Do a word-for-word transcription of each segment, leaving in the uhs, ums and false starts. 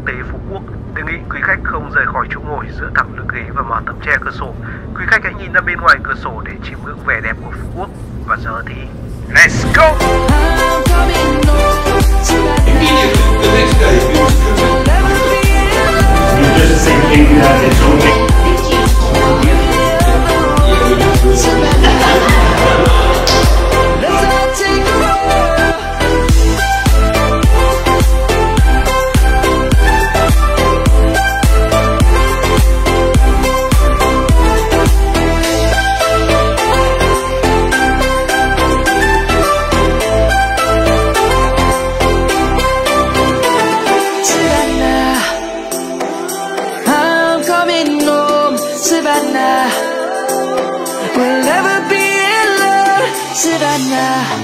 tế Phú Quốc. Đề nghị quý khách không rời khỏi chỗ ngồi, giữ thẳng lưng ghế và mở tấm che cửa sổ. Quý khách hãy nhìn ra bên ngoài cửa sổ để chiêm ngưỡng vẻ đẹp của Phú Quốc. Và giờ thì let's go! Immediately, the next day, it was You're just thinking that it's only we'll never be in love, Savannah.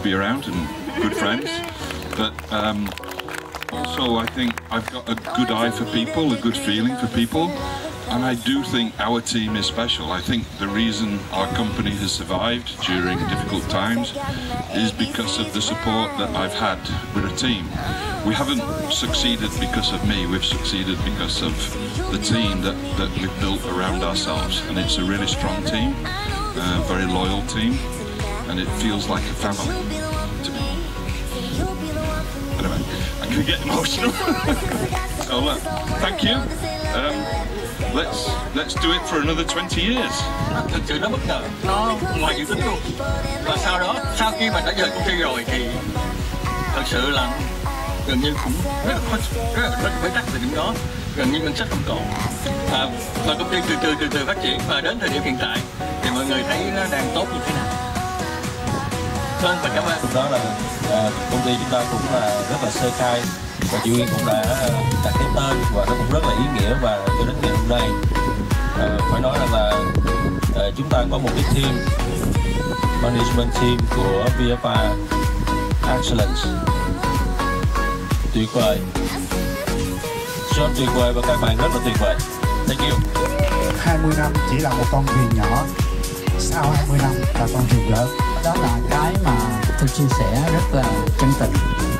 to be around and good friends. But um, also I think I've got a good eye for people, a good feeling for people. And I do think our team is special. I think the reason our company has survived during difficult times is because of the support that I've had with a team. We haven't succeeded because of me, we've succeeded because of the team that, that we've built around ourselves. And it's a really strong team, a very loyal team, and it feels like a family to me. Anyway, I can get emotional. So look, thank you. Um, Let's let's do it for another twenty years. Thực sự nó bất ngờ, nó ngoài dự tính luôn. Và sau đó, sau khi mà đã rời công ty rồi thì thật sự là gần như cũng rất là khó, rất là rất là bế tắc về điểm đó. Gần như ngân sách không còn. Và, và công ty từ từ từ từ phát triển và đến thời điểm hiện tại thì mọi người thấy nó đang tốt như thế nào. Vâng, và cảm ơn. Đó là à, công ty chúng ta cũng là rất là sơ khai. Và chị Nguyên cũng đã đặt cái tên và nó cũng rất là ý nghĩa, và cho đến ngày hôm nay à, phải nói rằng là à, chúng ta có một cái team management team của vê ép a Excellence tuyệt vời, rất tuyệt vời và các bạn rất là tuyệt vời. Thank you. hai mươi năm chỉ là một con thuyền nhỏ, sau hai mươi năm là con thuyền lớn. Đó là cái mà tôi chia sẻ rất là chân tình.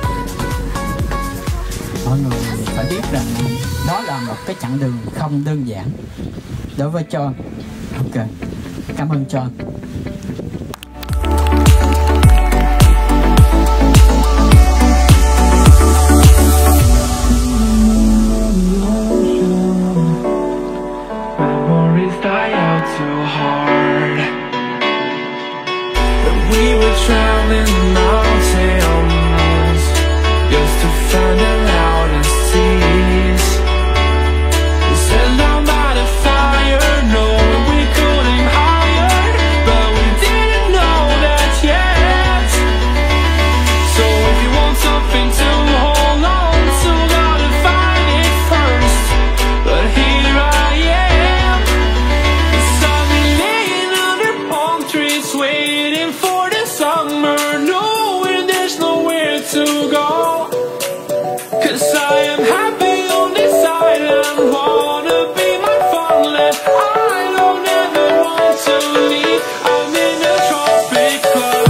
Mọi người phải biết rằng đó là một cái chặng đường không đơn giản đối với John. Ok, cảm ơn John. Memories die out too hard. When we were traveling the mountains just to find a loudest seas. We set down by the fire, knowing we could aim higher, but we didn't know that yet. So if you want something to hold on to, gotta find it first. But here I am, 'cause I've been laying under palm trees, waiting for the summer, knowing there's nowhere to go. Cause I am happy on this island, wanna be my farmland. I don't ever want to leave, I'm in a tropic club.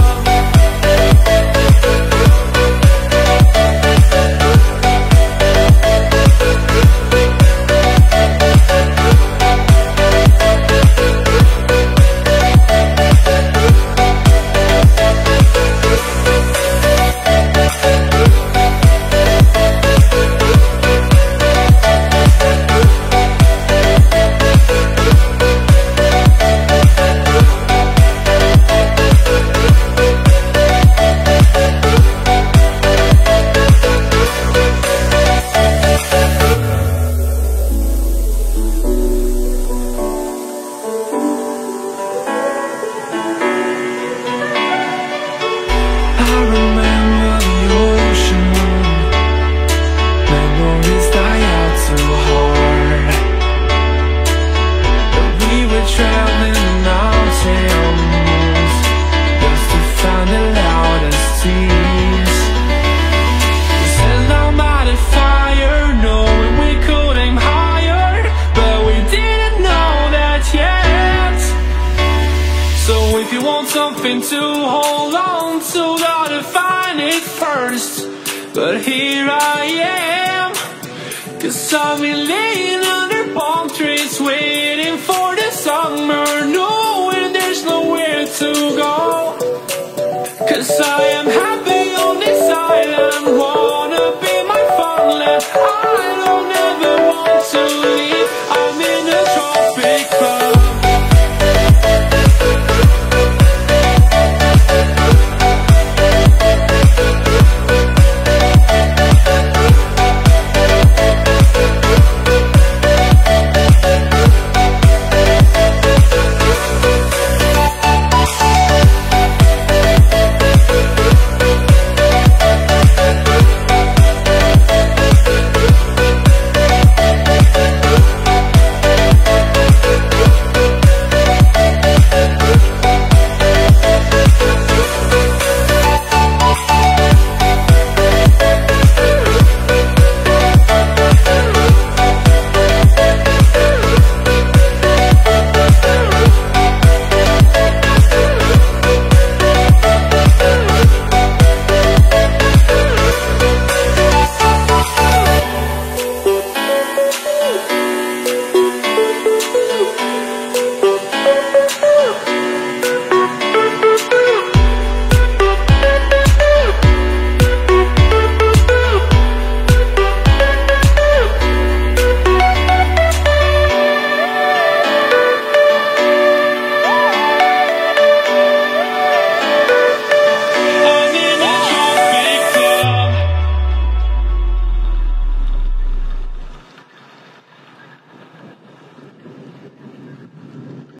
Something to hold on to, gotta find it first. But here I am, 'cause I've been laying under palm trees, waiting for the summer, knowing there's nowhere to go. 'Cause I am happy on this island.